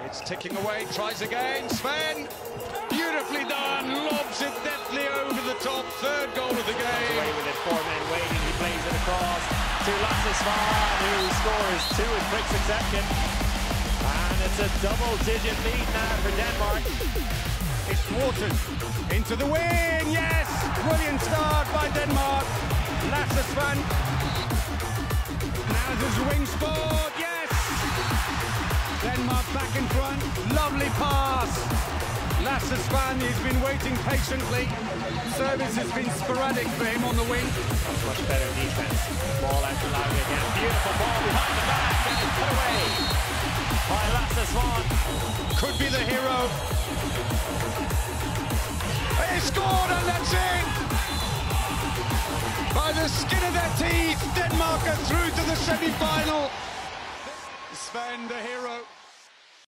It's ticking away, tries again, Svan! Beautifully done, lobs it deftly over the top, third goal of the game. Away with it, 4 men waiting, he plays it across to Lasse Svan, who scores 2 in quick succession. And it's a double-digit lead now for Denmark. It's thwarted, into the wing, yes! Brilliant start by Denmark. Lasse Svan. Now there's a wing sport, yes! Denmark back in front, lovely pass. Lasse Svan, he's been waiting patiently. Service has been sporadic for him on the wing. That's much better defense. Ball out to Lauri again. Beautiful ball behind the back and it's put away by Lasse Svan. Could be the hero. He scored and that's it! By the skin of their teeth, Denmark are through to the semi-final. Svan, the hero.